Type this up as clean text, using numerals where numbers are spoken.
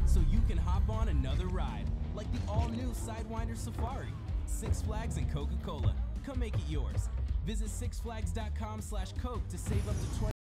so you can hop on another ride, like the all-new Sidewinder Safari. Six Flags and Coca-Cola. Come make it yours. Visit sixflags.com/Coke to save up to 20